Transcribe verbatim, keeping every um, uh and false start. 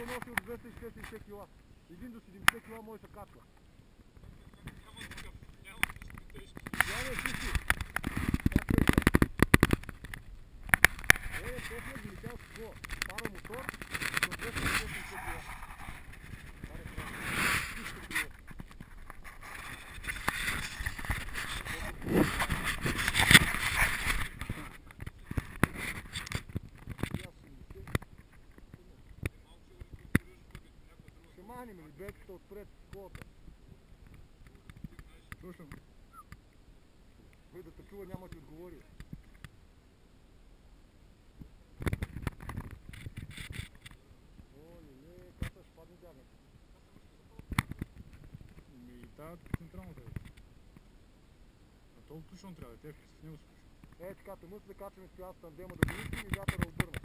Колко носи от двеста и шестдесет кила? Един до седемдесет кила може да се качва. Няма е чисти. Е, точно ги летял с какво? Паромотор до двеста и шестдесет кила. Това е правилно. Чисто криво. Ще махнем ли беката отпред с колата? Слушам. Той да те чува, няма ти отговори. О, леле, каса ще падне дядната. Ми тая централната е. А толкова точно трябва да те с него слуша. Е, така, те мъс да качаме с пяс тандема да го мислим и вятъра обърна.